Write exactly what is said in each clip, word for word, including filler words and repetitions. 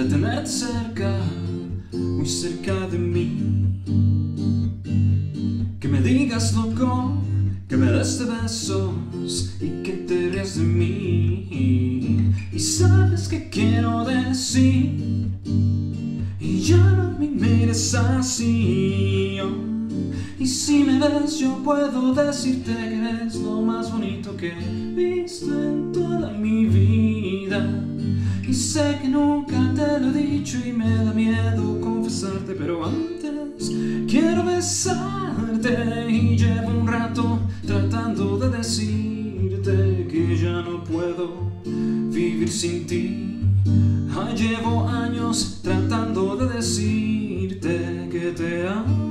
tenerte cerca, muy cerca de mí. Que me digas loco, que me des de besos y que te rías de mí. Y sabes que quiero decir, y ya no me mires así, oh. Y si me ves yo puedo decirte que eres lo más bonito que he visto en toda mi vida. Y sé que nunca te lo he dicho y me da miedo confesarte, pero antes quiero besarte. Y llevo un rato tratando de decirte que ya no puedo vivir sin ti. Ay, llevo años tratando de decirte que te amo.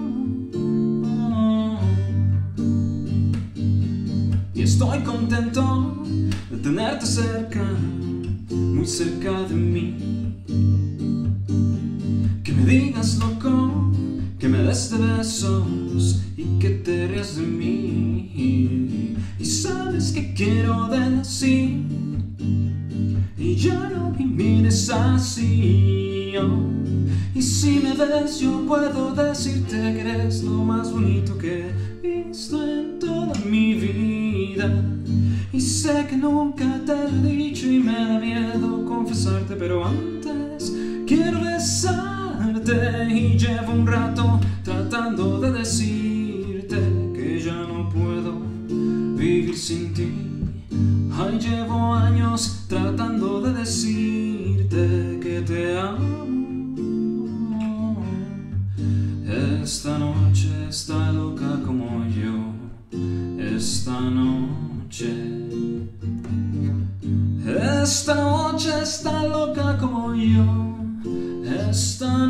Y estoy contento de tenerte cerca, muy cerca de mí. Que me digas loco, que me des de besos y que te rías de mí. Y sabes que quiero decir, y ya no me mires así, oh. Y si me ves yo puedo decirte que eres lo más bonito que he visto en toda mi vida. Y sé que nunca te lo he dicho y me da miedo confesarte, pero antes quiero besarte. Y llevo un rato tratando de decirte que ya no puedo vivir sin ti. Ay, llevo años tratando de decirte que te amo. Esta noche está loca como yo. Esta noche. Esta noche está loca como yo. Esta